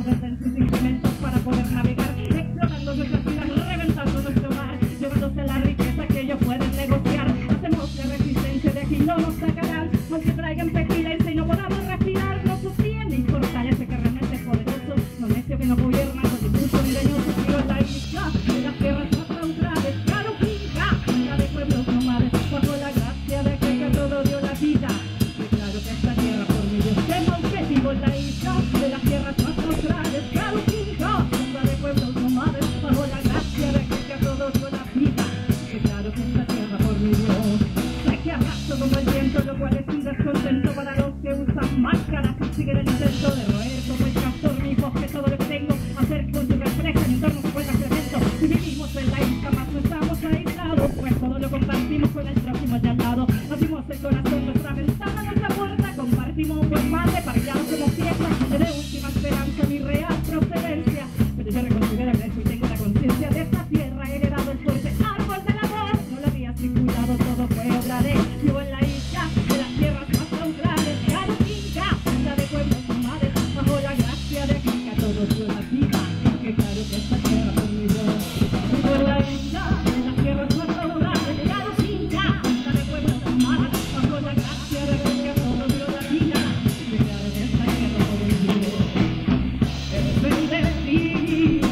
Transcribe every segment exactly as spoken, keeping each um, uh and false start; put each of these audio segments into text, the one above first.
venden sus instrumentos para poder navegar, explorando nuestras vidas, reventando nuestro mar, llevándose la riqueza que ellos pueden negociar. Hacemos la resistencia, de aquí no nos sacarán, aunque traigan pestilencia y no podamos respirar. No sostiene y fortalece que realmente es poderoso, no necio que no gobierna con discurso engañoso. Sigo en la isla de las tierras más neutrales, claro, finca, la de pueblos nomades, bajo la gracia de aquel que a todo dio la vida. Y claro que esta tierra por mi Dios tema objetivo en la isla de las tierras más neutrales, claro, finca, la de pueblos nomades, bajo la gracia de aquel que a todo dio la vida. Y claro que esta tierra por mi Dios sé que arrastro como el viento, lo cual es un descontento para los que usan máscaras y siguen el intento de roer como el castor mi voz que todo les tengo, hacer con su refleja en entorno se vuelva cemento. Y vivimos en la isla, más no estamos aislados, pues todo lo compartimos con el próximo allá al lado. Abrimos el corazón, nuestra ventana, nuestra puerta, compartimos un buen mate, parrillados como fiesta, de última esperanza mi real procedencia. Pero yo reconsidero el resto y tengo la conciencia de esta tierra, he heredado el fuerte árbol del amor. No lo había circulado, todo fue obra de yo en la isla de las tierras más neutrales, claro, finca, la de pueblos nomades, bajo la gracia de aquel que a todos dio la vida. Que claro que esta tierra por mi Dios, vivo en la isla de las tierras más neutrales, claro, finca, la de pueblos nomades, bajo la gracia de aquel que a todos dio la vida. Que claro que esta tierra por mi Dios es bendecida, es bendecida.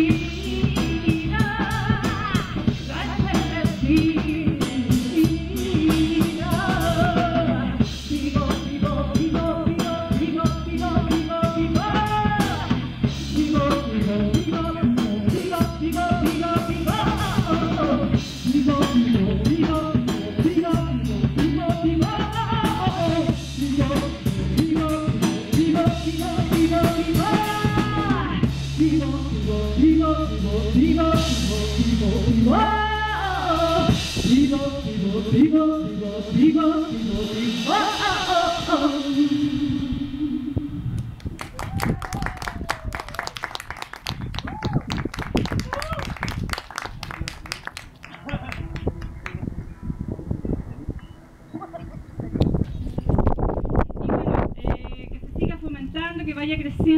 Vivo, vivo, vivo, vivo, vivo, vivo, vivo, vivo. Vivo, vivo, vivo, vivo, vivo, vivo, vivo. Vivo, vivo, vivo, vivo, vivo, vivo, vivo. Vivo, vivo, vivo, vivo, vivo, vivo. Vivo, vivo, vivo, vivo, vivo, vivo, vivo. Vivo, vivo, vivo, vivo, vivo, vivo, vivo. Y bueno, eh, que se siga fomentando, que vaya creciendo.